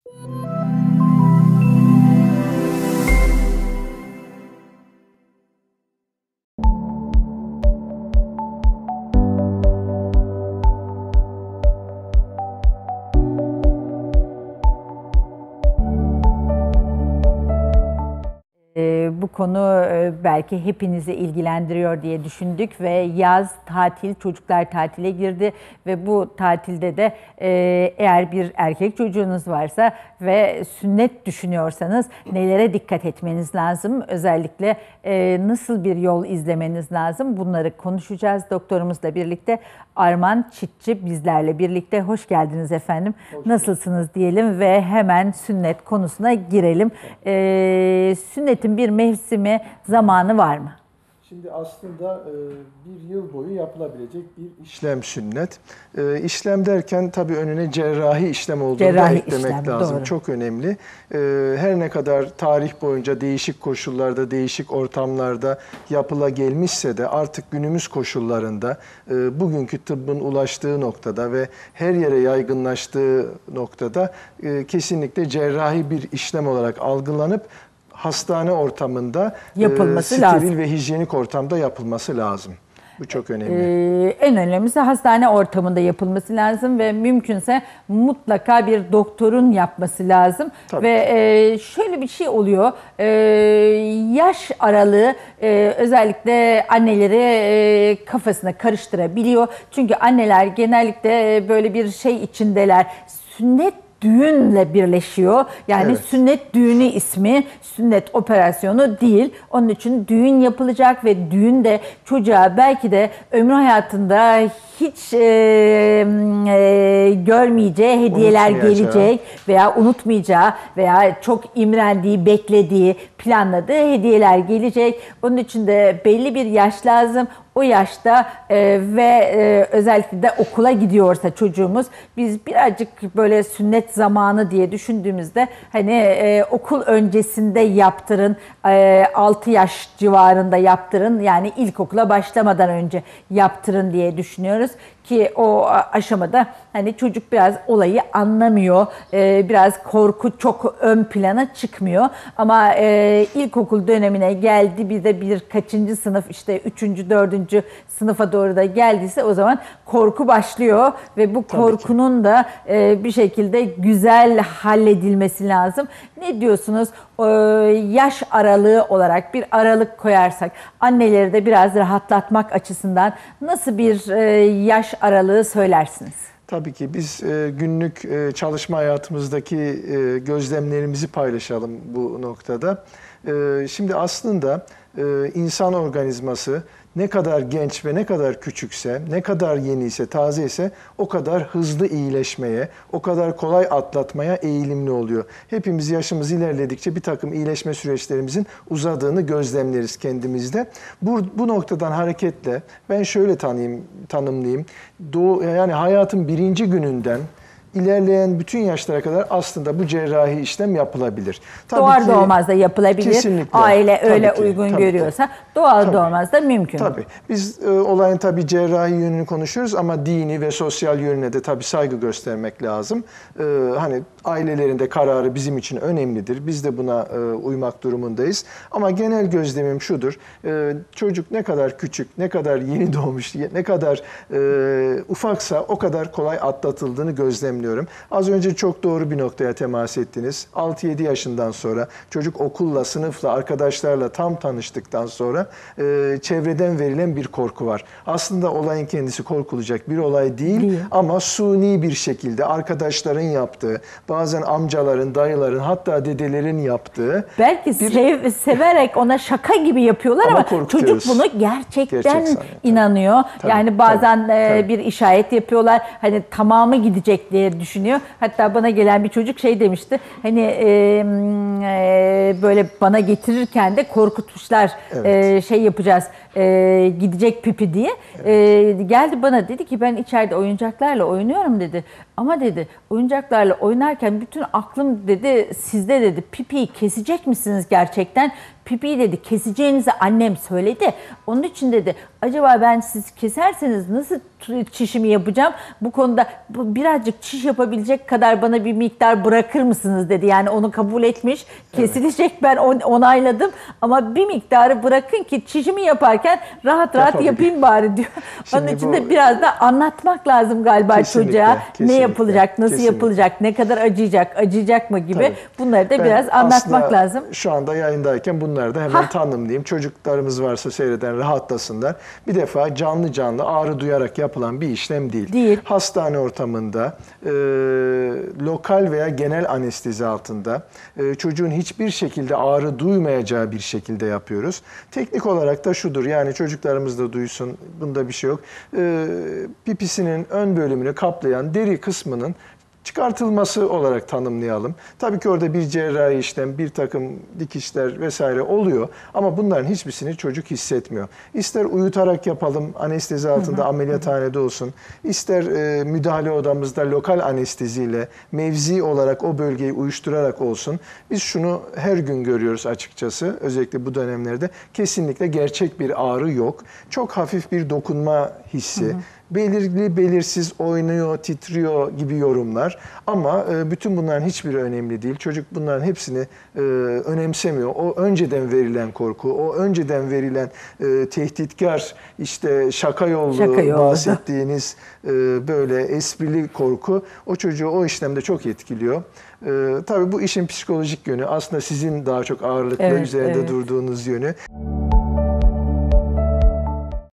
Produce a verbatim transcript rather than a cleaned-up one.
Bu konu belki hepinizi ilgilendiriyor diye düşündük ve yaz tatil, çocuklar tatile girdi ve bu tatilde de eğer bir erkek çocuğunuz varsa ve sünnet düşünüyorsanız nelere dikkat etmeniz lazım? Özellikle nasıl bir yol izlemeniz lazım? Bunları konuşacağız doktorumuzla birlikte. Arman Çitçi bizlerle birlikte. Hoş geldiniz efendim. Hoş Nasılsınız diyelim ve hemen sünnet konusuna girelim. Ee, sünnetin bir mevsimi, zamanı var mı? Şimdi aslında bir yıl boyu yapılabilecek bir işlem sünnet. İşlem derken tabii önüne cerrahi işlem olduğunu cerrahi eklemek işlem, lazım. Doğru. Çok önemli. Her ne kadar tarih boyunca değişik koşullarda, değişik ortamlarda yapıla gelmişse de artık günümüz koşullarında bugünkü tıbbın ulaştığı noktada ve her yere yaygınlaştığı noktada kesinlikle cerrahi bir işlem olarak algılanıp hastane ortamında yapılması e, steril lazım. Ve hijyenik ortamda yapılması lazım. Bu çok önemli. Ee, en önemlisi hastane ortamında yapılması lazım ve mümkünse mutlaka bir doktorun yapması lazım. Tabii. Ve e, şöyle bir şey oluyor, e, yaş aralığı e, özellikle anneleri e, kafasına karıştırabiliyor. Çünkü anneler genellikle böyle bir şey içindeler, sünnet düğünle birleşiyor. Yani evet. Sünnet düğünü ismi, sünnet operasyonu değil. Onun için düğün yapılacak ve düğünde çocuğa belki de ömrü hayatında hiç e, e, görmeyeceği hediyeler gelecek veya unutmayacağı veya çok imrendiği, beklediği, planladığı hediyeler gelecek. Onun için de belli bir yaş lazım. O yaşta e, ve e, özellikle de okula gidiyorsa çocuğumuz, biz birazcık böyle sünnet zamanı diye düşündüğümüzde hani e, okul öncesinde yaptırın, e, altı yaş civarında yaptırın, yani ilkokula başlamadan önce yaptırın diye düşünüyoruz. Ki o aşamada hani çocuk biraz olayı anlamıyor, ee, biraz korku çok ön plana çıkmıyor. Ama e, ilkokul dönemine geldi, bir de bir kaçıncı sınıf, işte üçüncü, dördüncü sınıfa doğru da geldiyse o zaman korku başlıyor ve bu korkunun da e, bir şekilde güzel halledilmesi lazım. Ne diyorsunuz? Ee, yaş aralığı olarak bir aralık koyarsak, anneleri de biraz rahatlatmak açısından nasıl bir e, yaş aralığı söylersiniz? Tabii ki biz e, günlük e, çalışma hayatımızdaki e, gözlemlerimizi paylaşalım bu noktada. E, şimdi aslında e, insan organizması ne kadar genç ve ne kadar küçükse, ne kadar yeni ise, taze ise o kadar hızlı iyileşmeye, o kadar kolay atlatmaya eğilimli oluyor. Hepimiz yaşımız ilerledikçe bir takım iyileşme süreçlerimizin uzadığını gözlemleriz kendimizde. Bu, bu noktadan hareketle ben şöyle tanıyayım, tanımlayayım. Doğu, yani hayatın birinci gününden İlerleyen bütün yaşlara kadar aslında bu cerrahi işlem yapılabilir. Tabii doğar ki, doğmaz da yapılabilir. Kesinlikle. Aile öyle tabii ki, uygun tabii görüyorsa doğar tabii. doğmaz da mümkün. Tabii. Biz e, olayın tabii cerrahi yönünü konuşuyoruz ama dini ve sosyal yönüne de tabii saygı göstermek lazım. E, hani ailelerinde kararı bizim için önemlidir. Biz de buna e, uymak durumundayız. Ama genel gözlemim şudur. E, çocuk ne kadar küçük, ne kadar yeni doğmuş, ne kadar e, ufaksa o kadar kolay atlatıldığını gözlemliyorum. Az önce çok doğru bir noktaya temas ettiniz. altı yedi yaşından sonra çocuk okulla, sınıfla, arkadaşlarla tam tanıştıktan sonra e, çevreden verilen bir korku var. Aslında olayın kendisi korkulacak bir olay değil, değil. Ama suni bir şekilde arkadaşların yaptığı, bazen amcaların, dayıların, hatta dedelerin yaptığı. Belki bir... sev, severek ona şaka gibi yapıyorlar ama, ama çocuk bunu gerçekten Gerçek inanıyor. Tabii, yani bazen tabii, e, tabii. bir işaret yapıyorlar. Hani tamamı gidecek diye düşünüyor. Hatta bana gelen bir çocuk şey demişti. Hani e, e, böyle bana getirirken de korkutmuşlar. Evet. E, şey yapacağız. E, gidecek pipi diye. Evet. E, geldi bana dedi ki ben içeride oyuncaklarla oynuyorum dedi. Ama dedi oyuncaklarla oynarken bütün aklım dedi sizde dedi, pipiyi kesecek misiniz gerçekten? pipiyi dedi keseceğinizi annem söyledi. Onun için dedi acaba ben siz keserseniz nasıl çişimi yapacağım? Bu konuda bu birazcık çiş yapabilecek kadar bana bir miktar bırakır mısınız dedi. Yani onu kabul etmiş. Kesilecek evet. Ben onayladım ama bir miktarı bırakın ki çişimi yaparken rahat rahat yapayım bari diyor. Onun için de biraz da anlatmak lazım galiba kesinlikle, çocuğa. Kesinlikle, ne yapılacak, nasıl kesinlikle. yapılacak, ne kadar acıyacak, acıyacak mı gibi tabii. bunları da ben biraz anlatmak lazım. Şu anda yayındayken bunları da hemen ha. tanımlayayım. Çocuklarımız varsa seyreden rahatlasınlar. Bir defa canlı canlı ağrı duyarak yapılan bir işlem değil. Değil. Hastane ortamında, e, lokal veya genel anestezi altında e, çocuğun hiçbir şekilde ağrı duymayacağı bir şekilde yapıyoruz. Teknik olarak da şudur, yani çocuklarımız da duysun, bunda bir şey yok. E, pipisinin ön bölümünü kaplayan deri kısmının çıkartılması olarak tanımlayalım. Tabii ki orada bir cerrahi işlem, bir takım dikişler vesaire oluyor ama bunların hiçbirisini çocuk hissetmiyor. İster uyutarak yapalım, anestezi altında hı hı. ameliyathanede olsun, ister e, müdahale odamızda lokal anesteziyle mevzi olarak o bölgeyi uyuşturarak olsun. Biz şunu her gün görüyoruz açıkçası, özellikle bu dönemlerde kesinlikle gerçek bir ağrı yok. Çok hafif bir dokunma hissi. Hı hı. Belirli, belirsiz, oynuyor, titriyor gibi yorumlar. Ama e, bütün bunların hiçbiri önemli değil. Çocuk bunların hepsini e, önemsemiyor. O önceden verilen korku, o önceden verilen e, tehditkar, işte şaka yollu, şaka yollu. bahsettiğiniz e, böyle esprili korku o çocuğu o işlemde çok etkiliyor. Ee, tabii bu işin psikolojik yönü aslında sizin daha çok ağırlıklı evet, üzerinde evet. durduğunuz yönü.